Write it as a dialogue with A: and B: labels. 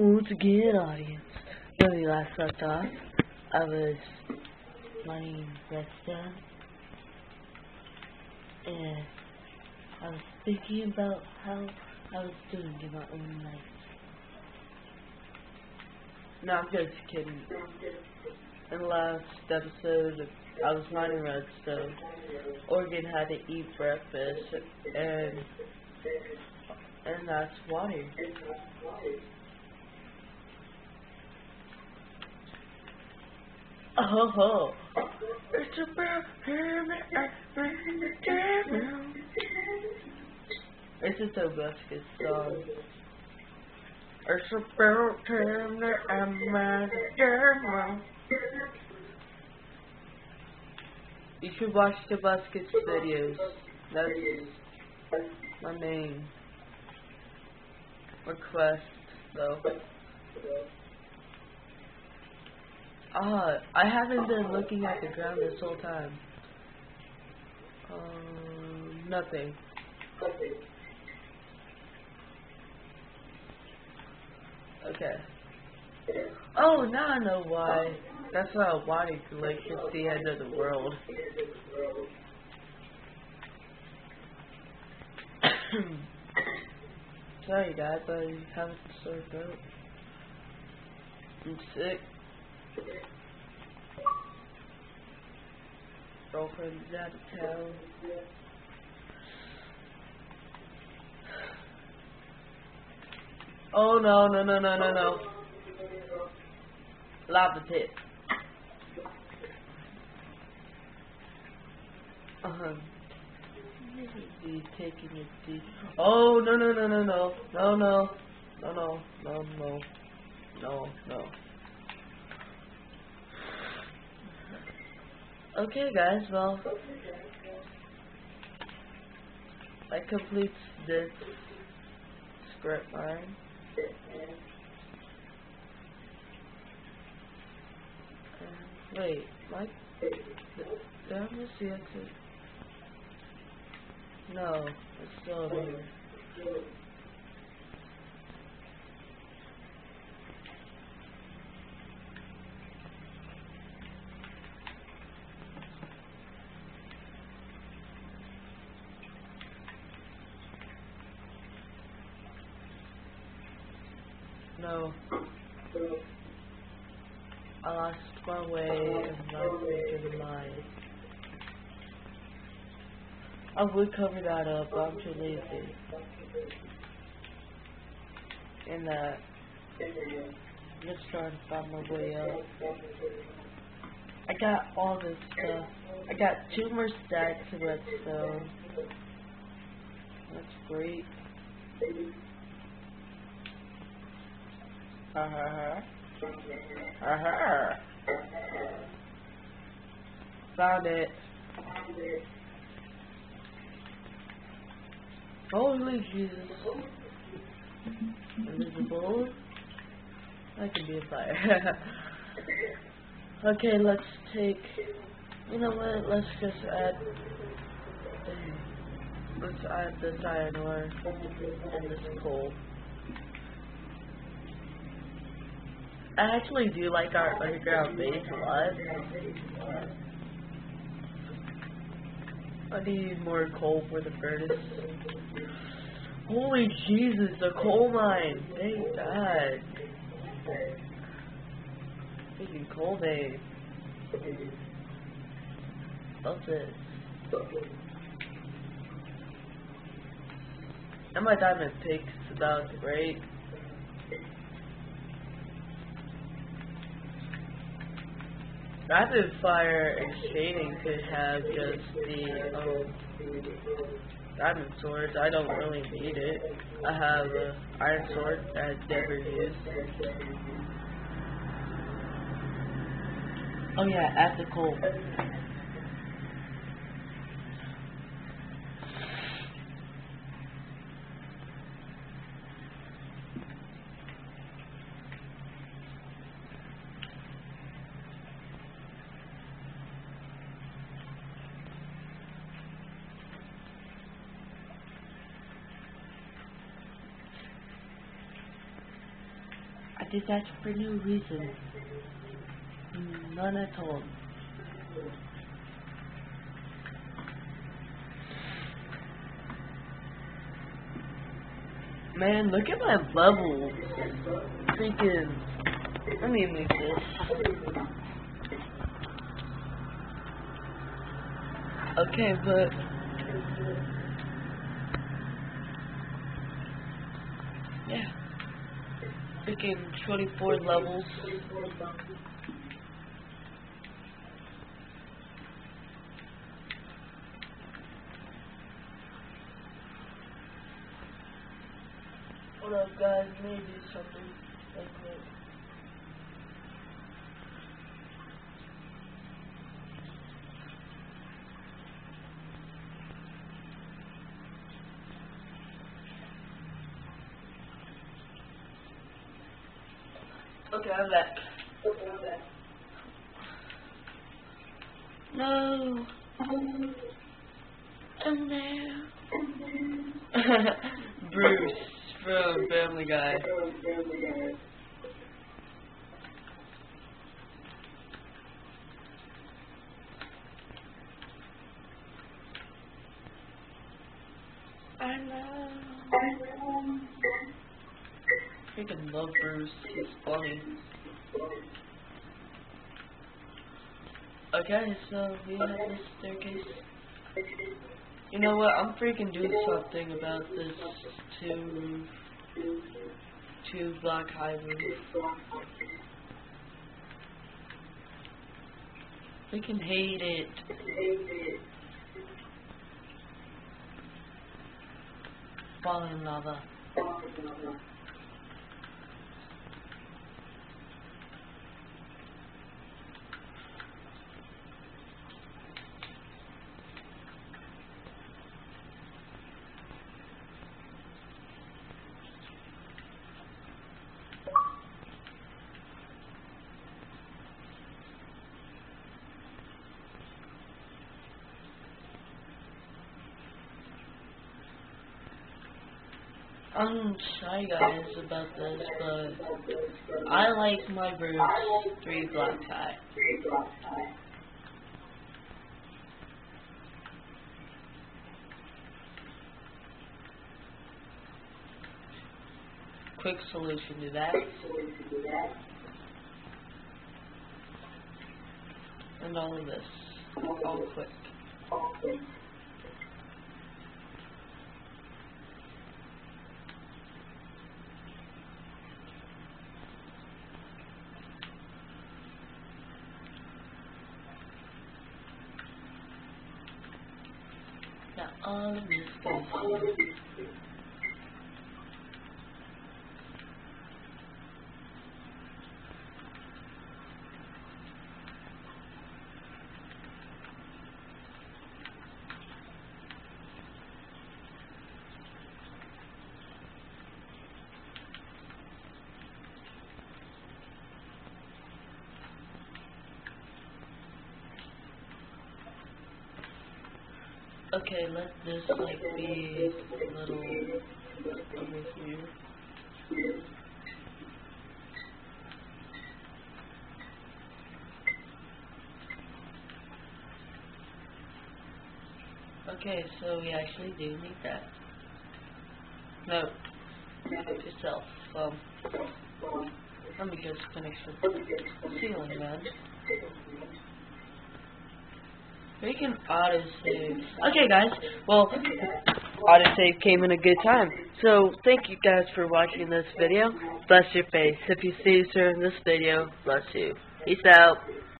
A: Once again, audience, when we last left off, I was mining redstone, and I was thinking about how I was doing in my own life. No, I'm just kidding. In the last episode, I was mining redstone. Oregon had to eat breakfast, and that's water. Oh, it's about it's just a basket song. It's about time that I'm at the You should watch the Buskets videos. That's my main request, though. I haven't been looking at the ground this whole time. Nothing. Okay. Oh, now I know why. That's why I wanted to like hit the end of the world. Sorry guys, I haven't sore throat. I'm sick. Girlfriend's out of town. Oh no. Lava pit. Be taking it deep. Oh no. Okay guys, well, that completes this script line. Wait, what? Did I miss the exit? No, it's still here. No. I lost my way and not thinking mine. I would cover that up, but I'm too lazy. And I'm just trying to find my way up. I got all this stuff. I got 2 more stacks of redstone. That's great. Found it. Holy Jesus. Invisible. I can be a fire. Okay, let's take. You know what? Let's just add. Let's add this iron ore and this coal. I actually do like our underground base a lot. I need more coal for the furnace. Holy Jesus, a coal mine! Thank God. Freaking coal day. Love this. And my diamond pick's about to break. Rapid fire and shading could have just the diamond swords. I don't really need it. I have an iron sword that I've never used. Oh yeah, add the coal. did that for no reason. None at all. Man, look at my levels. Freaking. Let me move this. Okay, but. Yeah. Freaking 24 levels. Hold up, guys. Maybe something like that. Okay, I'm back. No. Oh no. Bruce from Family Guy. I know. Freaking love Bruce. He's funny. Okay, so we have this staircase. You know what? I'm freaking doing something about this two block high roof. Freaking hate it. Falling lava. I'm shy guys about this, but I like my roofs 3 blocks high. Quick solution to that. And all of this. All quick. Now all of this goes here. Okay, let this like be a little over here. Okay, so we actually do need that. No, yourself. Let me just finish the ceiling then. We can autosave. Okay, guys. Well, autosave came in a good time. So, thank you guys for watching this video. Bless your face. If you see us during this video, bless you. Peace out.